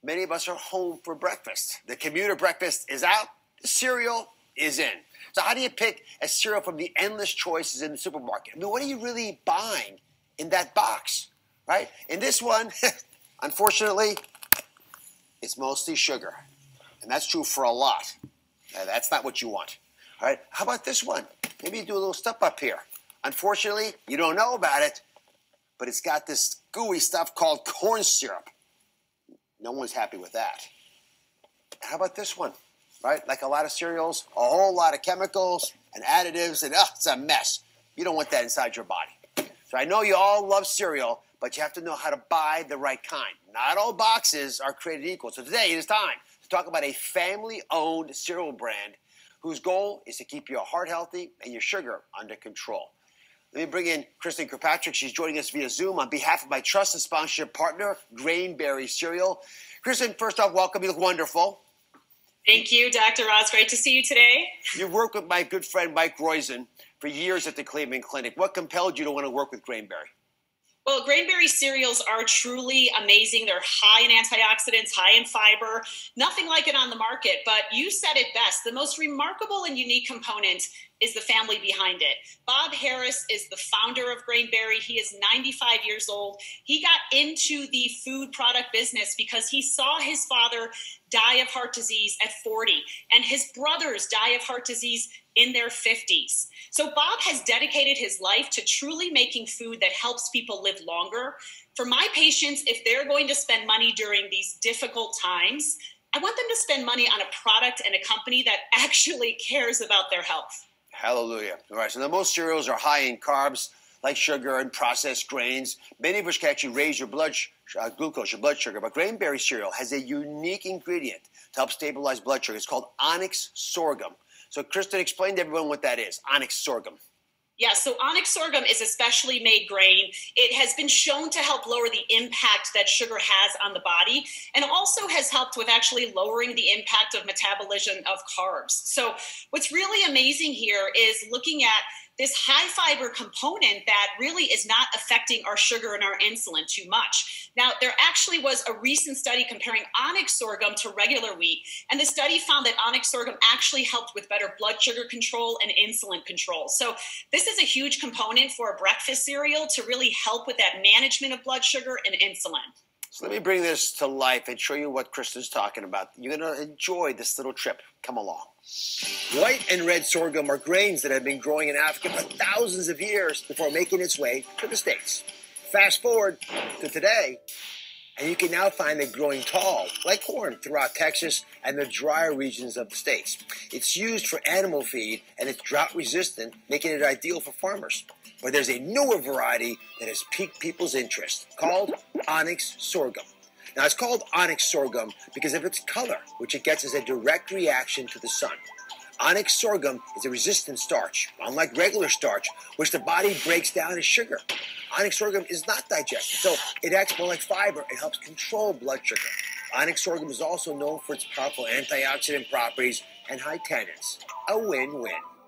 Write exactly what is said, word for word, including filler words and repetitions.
Many of us are home for breakfast. The commuter breakfast is out, the cereal is in. So how do you pick a cereal from the endless choices in the supermarket? I mean, what are you really buying in that box, right? In this one, unfortunately, it's mostly sugar. And that's true for a lot. Now, that's not what you want. All right, how about this one? Maybe you do a little step up here. Unfortunately, you don't know about it, but it's got this gooey stuff called corn syrup. No one's happy with that. How about this one? Right? Like a lot of cereals, a whole lot of chemicals and additives, and oh, it's a mess. You don't want that inside your body. So I know you all love cereal, but you have to know how to buy the right kind. Not all boxes are created equal. So today it is time to talk about a family-owned cereal brand whose goal is to keep your heart healthy and your sugar under control. Let me bring in Kristen Kirkpatrick. She's joining us via Zoom on behalf of my trusted sponsorship partner, Grainberry Cereal. Kristen, first off, welcome. You look wonderful. Thank you, Doctor Ross. Great to see you today. You've worked with my good friend Mike Roizen for years at the Cleveland Clinic. What compelled you to want to work with Grainberry? Well, Grainberry cereals are truly amazing. They're high in antioxidants, high in fiber, nothing like it on the market. But you said it best. The most remarkable and unique component is the family behind it. Bob Harris is the founder of Grainberry. He is ninety-five years old. He got into the food product business because he saw his father die of heart disease at forty, and his brothers die of heart disease in their fifties. So Bob has dedicated his life to truly making food that helps people live longer. For my patients, if they're going to spend money during these difficult times, I want them to spend money on a product and a company that actually cares about their health. Hallelujah. All right, so now most cereals are high in carbs, like sugar and processed grains, many of which can actually raise your blood uh, glucose, your blood sugar. But Grainberry cereal has a unique ingredient to help stabilize blood sugar. It's called Onyx sorghum. So, Kristen, explain to everyone what that is, Onyx sorghum. Yeah, so Onyx sorghum is a specially made grain. It has been shown to help lower the impact that sugar has on the body, and also has helped with actually lowering the impact of metabolism of carbs. So what's really amazing here is looking at this high fiber component that really is not affecting our sugar and our insulin too much. Now, there actually was a recent study comparing Onyx sorghum to regular wheat, and the study found that Onyx sorghum actually helped with better blood sugar control and insulin control. So this is a huge component for a breakfast cereal to really help with that management of blood sugar and insulin. So let me bring this to life and show you what Kristen's talking about. You're going to enjoy this little trip. Come along. White and red sorghum are grains that have been growing in Africa for thousands of years before making its way to the States. Fast forward to today, and you can now find it growing tall, like corn, throughout Texas and the drier regions of the States. It's used for animal feed, and it's drought-resistant, making it ideal for farmers. But there's a newer variety that has piqued people's interest, called Onyx sorghum. Now, it's called Onyx sorghum because of its color, which it gets as a direct reaction to the sun. Onyx sorghum is a resistant starch, unlike regular starch, which the body breaks down as sugar. Onyx sorghum is not digested, so it acts more like fiber and helps control blood sugar. Onyx sorghum is also known for its powerful antioxidant properties and high tannins. A win-win.